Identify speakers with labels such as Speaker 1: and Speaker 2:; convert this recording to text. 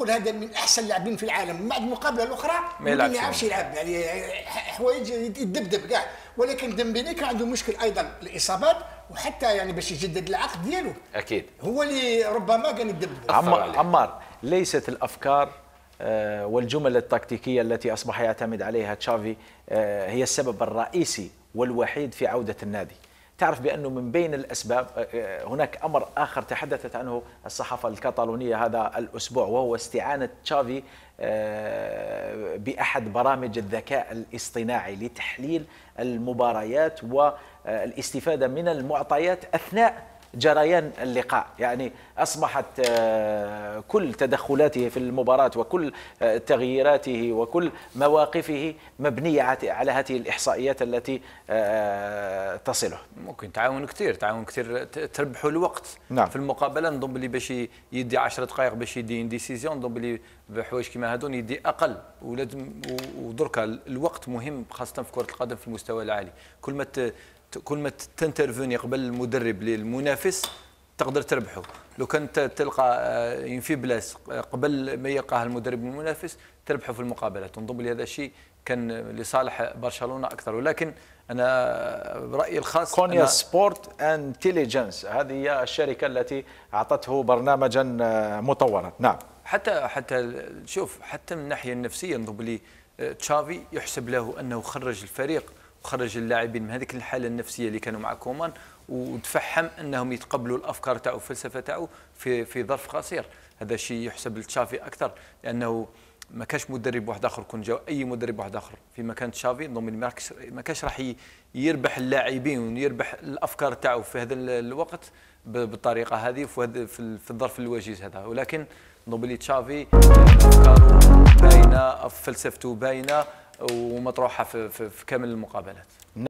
Speaker 1: نقول هذا من احسن اللاعبين في العالم، مع المقابله الاخرى
Speaker 2: ما
Speaker 1: يعرفش يلعب، يعني حوايج يدبدب كاع. ولكن ديمبيلي كان عنده مشكل ايضا الاصابات، وحتى يعني باش يجدد العقد ديالو
Speaker 2: اكيد
Speaker 1: هو اللي ربما كان يدبدب.
Speaker 2: عمار، ليست الافكار والجمل التكتيكيه التي اصبح يعتمد عليها تشافي هي السبب الرئيسي والوحيد في عوده النادي؟ تعرف بأنه من بين الأسباب هناك أمر آخر تحدثت عنه الصحافة الكتالونية هذا الأسبوع، وهو استعانة تشافي بأحد برامج الذكاء الاصطناعي لتحليل المباريات والاستفادة من المعطيات أثناء جريان اللقاء. يعني أصبحت كل تدخلاته في المباراة وكل تغييراته وكل مواقفه مبنية على هذه الإحصائيات التي تصله.
Speaker 3: ممكن تعاون كثير تربحوا الوقت.
Speaker 2: نعم.
Speaker 3: في المقابله نظن بلي باش يدي 10 دقائق باش يدي ديسيزيون، نظن بلي بحوايج كيما هذون يدي اقل. ولازم ودركا الوقت مهم خاصه في كره القدم في المستوى العالي. كل ما تنترفوني قبل المدرب للمنافس تقدر تربحه. لو كان تلقى في بلاص قبل ما يلقاه المدرب المنافس تربحه في المقابلات. نظن بلي هذا الشيء كان لصالح برشلونه اكثر. ولكن انا برايي الخاص
Speaker 2: كونيا سبورت انتليجنس هذه هي الشركه التي اعطته برنامجا مطورا. نعم.
Speaker 3: حتى شوف، حتى من الناحيه النفسيه نظن بلي تشافي يحسب له انه خرج الفريق وخرج اللاعبين من هذيك الحاله النفسيه اللي كانوا مع كومان، وتفهم انهم يتقبلوا الافكار تاعو والفلسفه تاعو في ظرف قصير. هذا الشيء يحسب لتشافي اكثر، لانه ما كانش مدرب واحد اخر. كون جاو اي مدرب واحد اخر في مكان تشافي نظن ما كانش راح يربح اللاعبين ويربح الافكار تاعو في هذا الوقت بالطريقه هذه في الظرف الوجيز هذا. ولكن نظن بلي تشافي افكاره باينه، فلسفته باينه ومطروحه في كامل المقابلات.